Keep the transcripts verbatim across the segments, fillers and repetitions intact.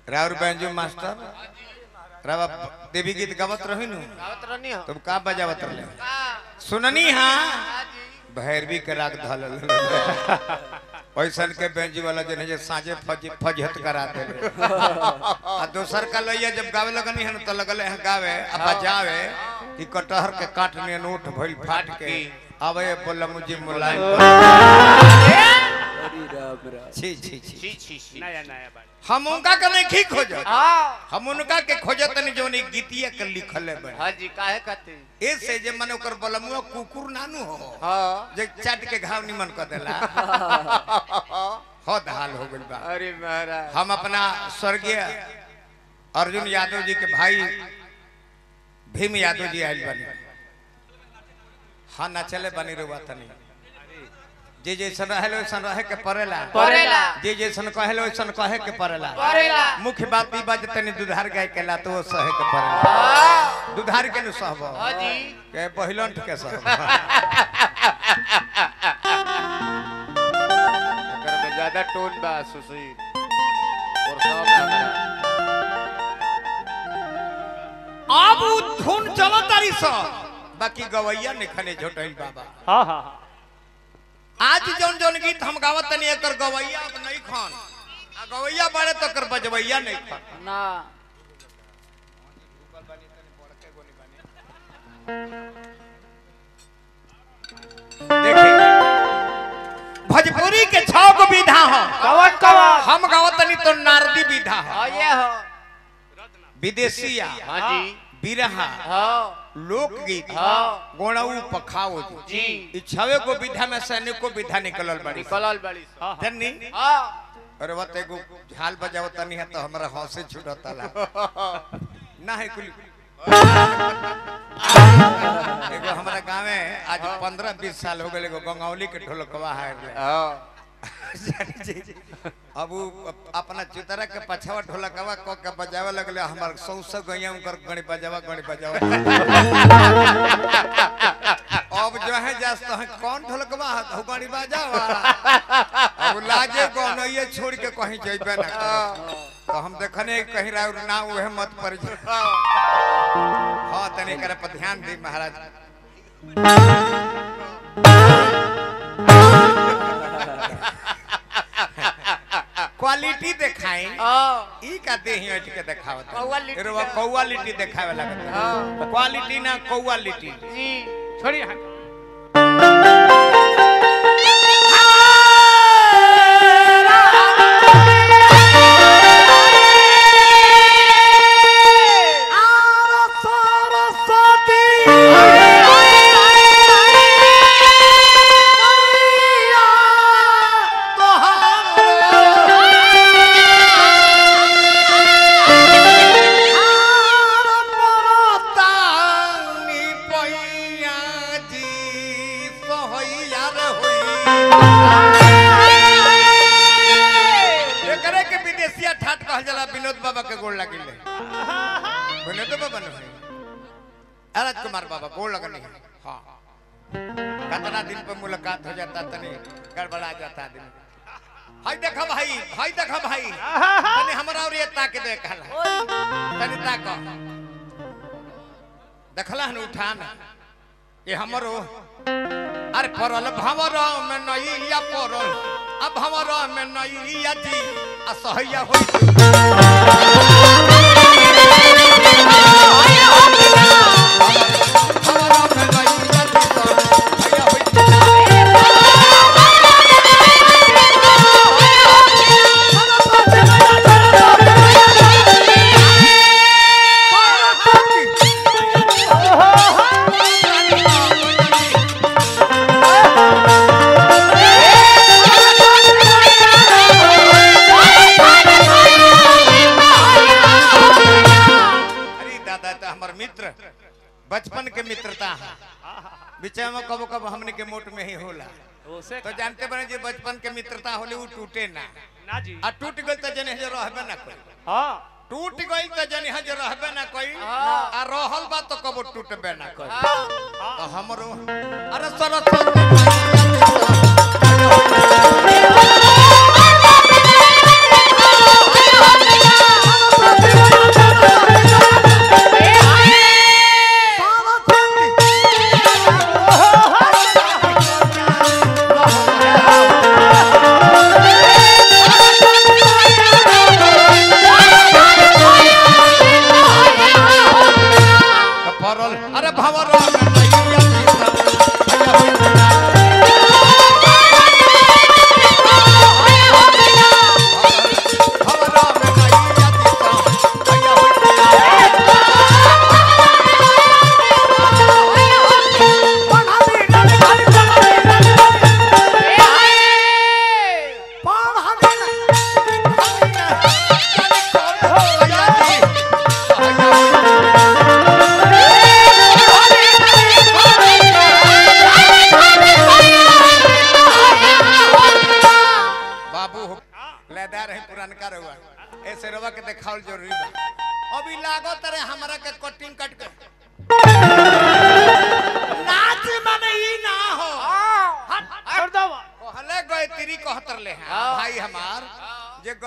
राउर banjo master रावा देवी गीत गावत रही नु गावत रहनी हो तुम का बजावत रहे सुननी हां भैरवी के राग धल पैसन के बैंजो वाला जने जे साजे फज फजहत करा दे आ दोसर का लइया जब गावे लगनी हन त लगले है गावे आ बजावे कि कटहर के काटने नोट भइल फाट के आवे बोला मुझे मुलायम छी छी छी छी नया नया बात हम उनका के नहीं की खोजत हम उनका के खोजत नहीं जो नहीं गीतिया के लिखले बन हां जी काहे कहते ए से जे मन ओकर बलमुआ कुकुर नानू हो हां जे चाट के घाव निमन कर देला हद हाल हो गइल बा अरे महाराज हम अपना स्वर्गीय अर्जुन यादव जी के भाई भीम यादव जी आइल बनी हाँ ना चले बनी रुआ तनी जे जैसन रहलो वैसन रहे के परेला परेला जे जैसन कहलो वैसन कहे के परेला परेला मुख्य बात ई बात तनी दुधार गाय केला तो वो सहे के परेला दुधार के न सहब हां जी के पहिलन के सहब अगर में ज्यादा टोन बा सुसुई और सब हमारा अब धुन चलो तारी स बाकी गवैया ने खने झोटैल बाबा हां हां आज जौन जौन गीत हम गावत तनी एकर गवैया अब नहीं खान आ गवैया बाड़े तो कर बजवैया नहीं खान ना देखिए भोजपुरी के छह गो विधा हो कवन कवन हम गावत तनी तो नारदी विधा हो हां ये हो विदेशिया हां जी बिरहा हां लोकगीत हां गोणऊ पखाओ जी ई छवे को विधा में से अनेको विधा निकलल बड़ी निकलल बड़ी जन्नी हां अरे वत एगो झाल बजावत तनी है तो हमरा हंसे छुटतला ना है कुल एगो हमरा गांव में आज पंद्रह बीस साल हो गए एगो गंगौली के ढोलकवा है हां अब अपना चितरा के पछवा ढोलकवा क के बजावे लगले हमर सौ सौ गैया उनकर गणी बजावा गणी बजावा अब जो है जास्त है कौन ढोलकवा है गणी बजावा अब लाजे गनैया छोड़ के कहीं जइबे ना तो हम देखने कहीं राउर ना उहे मत पर हां तने करे पर ध्यान दे महाराज क्वालिटी दिखाई ई का देही हट के दिखावत क्वालिटी रे वो क्वालिटी दिखावे लगत हां क्वालिटी ना क्वालिटी जी छोड़ी कुमार बाबा गोड़ लगनी हाँ कितना दिन पर मुलाकात हो जाता तनी गड़बड़ा जाता दिन हाय देखा भाई हाय देखा भाई तनी हमरा और ये ताके देख हला तनी ताक देखला न उठान ये हमरो अरे परल भंवर में नैया परल अब भंवर में नैया जी असहैया होई बचपन के मित्रता बीच में कब कब हमने के मोट में ही होला तो जानते बने जे बचपन के मित्रता होले उ टूटे ना ना जी आ टूट गइल त जने जे रहबे ना कोई हां टूट गइल त जने जे रहबे ना कोई आ रहल बा तो कब टूटबे ना कोई तो हमरो अरे सरस्वती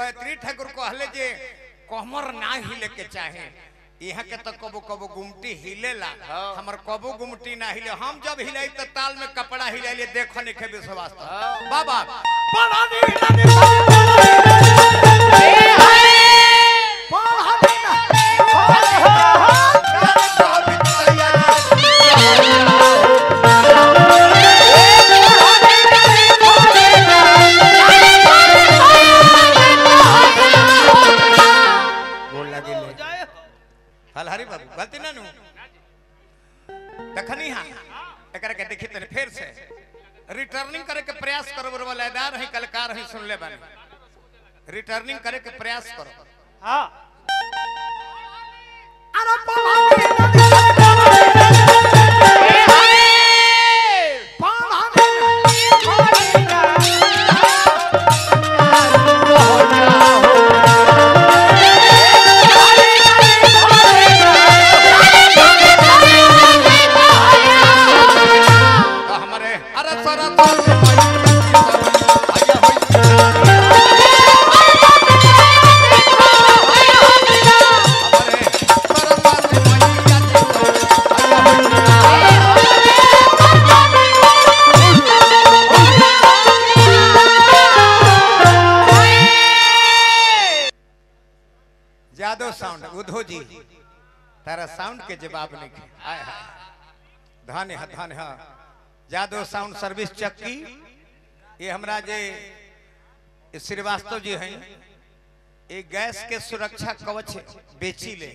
गायत्री ठाकुर कहले जे कमर ना हिले के चाहे यहाँ के तो कबो कबो गुमटी हिलेला हमर कबो गुमटी ना हिले हम जब हिलाई तो ताल में कपड़ा हिलाइले देखो नहीं के विश्वास बाबा हलहरी बाबू गलती ना नु देखनी हां एकरा के देखी तने फिर से रिटर्निंग करे के प्रयास करो बरवा लयदार है कलाकार है सुन ले बानी रिटर्निंग करे के प्रयास करो हां अरे उधो जी तारा साउंड के जवाब नहीं आए धन है धन है जादव साउंड सर्विस चक्की ये हमरा जे श्रीवास्तव जी हैं ये गैस के सुरक्षा कवच बेची ले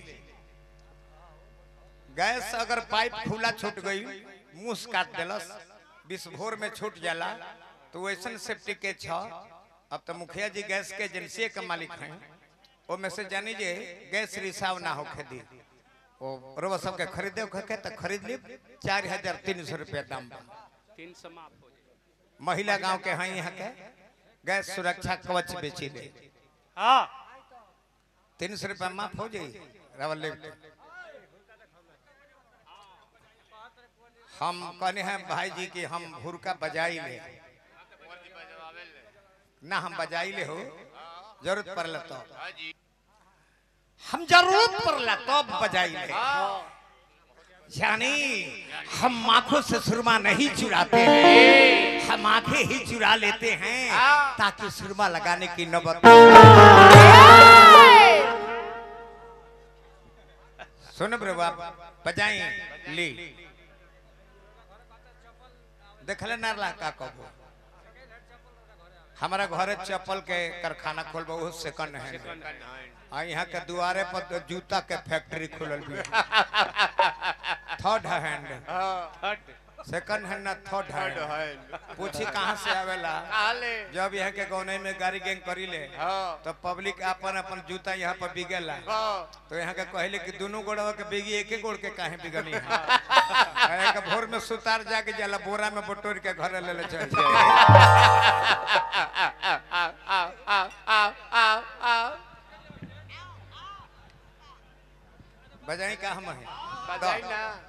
गैस अगर पाइप खुला छूट गई मुंह काट देलस विस्फोर में छूट जाला तो वैसन सेफ्टी के छ अब तो मुखिया जी गैस के एजेंसी के मालिक हैं वो मैसेज जानी जे गैस रिसाव ना होके दी वो रोवा सब के खरीदे के तो खरीद ली चार हजार तीन सौ रुपया दाम तीन सौ माफ हो जाए महिला गांव के हैं यहाँ के गैस सुरक्षा कवच बेची ले हाँ तीन सौ रुपया माफ हो जाए रावल हम कहने हैं भाई जी की हम हुरका बजाई ले ना हम बजाई ले हो जरूरत पड़ला तो हम जरूरत पड़ला तो बजाई ले यानी हम आंखों से सुरमा नहीं चुराते हैं हम आंखें ही चुरा लेते हैं ताकि सुरमा लगाने की नौबत सुन ब्रवा बजाई ली देखले नारला का कबो हमारा घर चप्पल के कारखाना खोल बहुत सेकंड हैंड आ यहाँ के दुआरे पर तो जूता के फैक्ट्री खुलल भी थर्ड हैंड सेकंड हैंड ना थर्ड हैंड पूछी कहाँ से आवेला जब यहाँ के गौने में गाड़ी गैंग करी ले तो पब्लिक अपन अपन जूता यहाँ पर बिगेला तो यहाँ के कहले कि दोनों गोड़वा के बिगी एक ही गोड़ के काहे बिगनी है के भोर में सुतार जाके जाला बोरा में बटोर के घर ले ले चल जाए बजाई का हम है बजाई ना